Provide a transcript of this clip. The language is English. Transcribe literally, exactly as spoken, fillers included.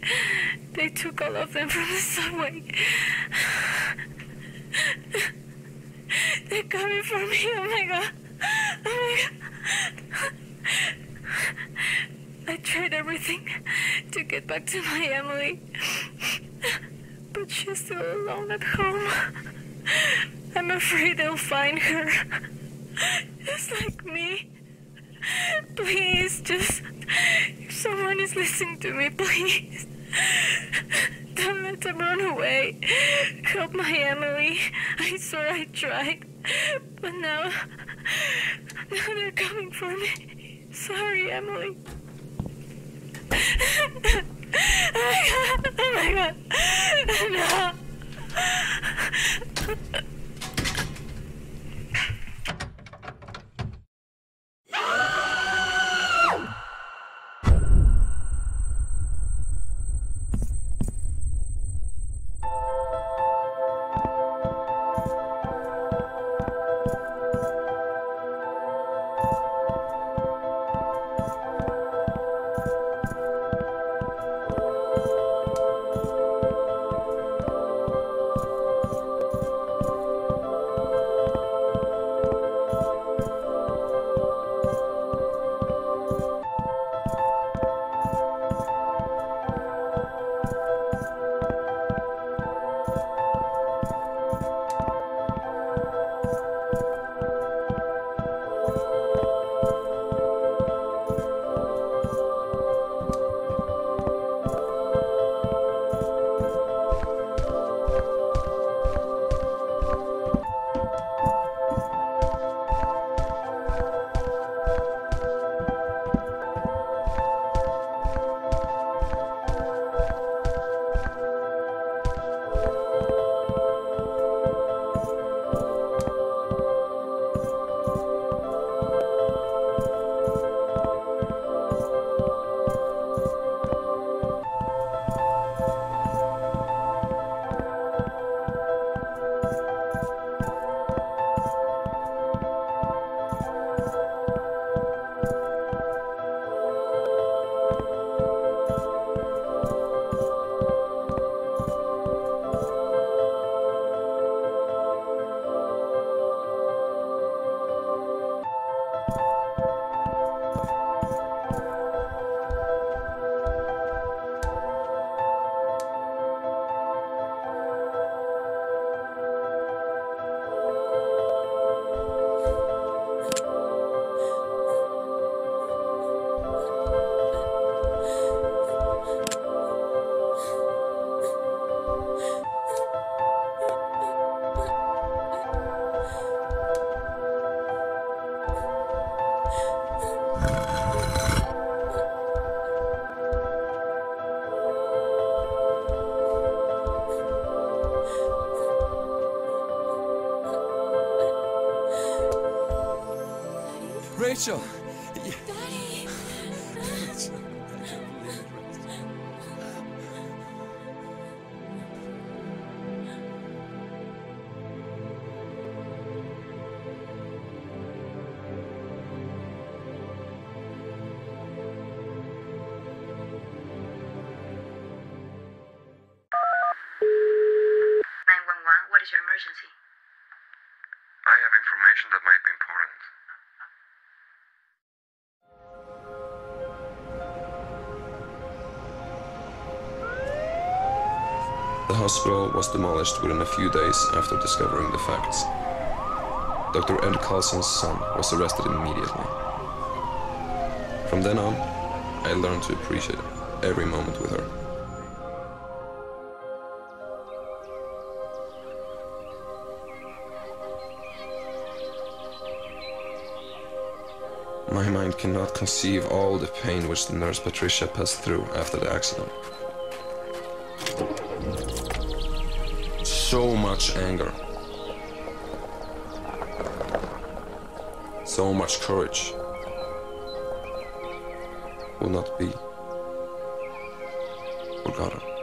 They took all of them from the subway. They're coming for me. Oh my god. Oh my god. I tried everything to get back to my Emily, but she's still alone at home. I'm afraid they'll find her, just like me. Please, just, if someone is listening to me, please, don't let them run away. Help my Emily. I swear I tried, but now, now they're coming for me. Sorry, Emily. Oh my god, oh my god, no. Rachel! Daddy! nine one one, what is your emergency? I have information that might be important. The hospital was demolished within a few days after discovering the facts. Doctor Ed Carlson's son was arrested immediately. From then on, I learned to appreciate every moment with her. My mind cannot conceive all the pain which the nurse Patricia passed through after the accident. So much anger. So much courage will not be forgotten.